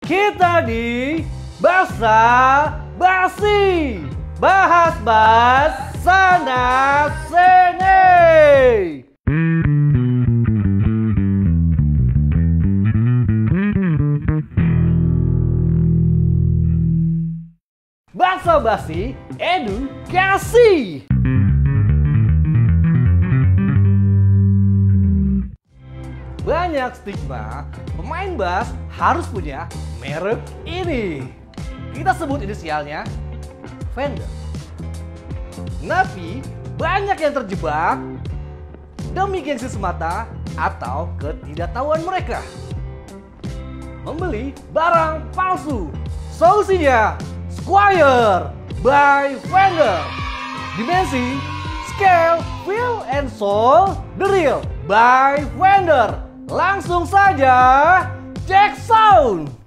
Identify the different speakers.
Speaker 1: Kita di Basa Basi, bahas sana sini. Basa Basi edukasi. Banyak stigma pemain bass harus punya merek ini. Kita sebut inisialnya Fender. Tapi banyak yang terjebak demi gengsi semata atau ketidaktahuan mereka membeli barang palsu. Solusinya Squier by Fender. Dimensi, scale, feel, and soul, the real by Fender. Langsung saja cek sound.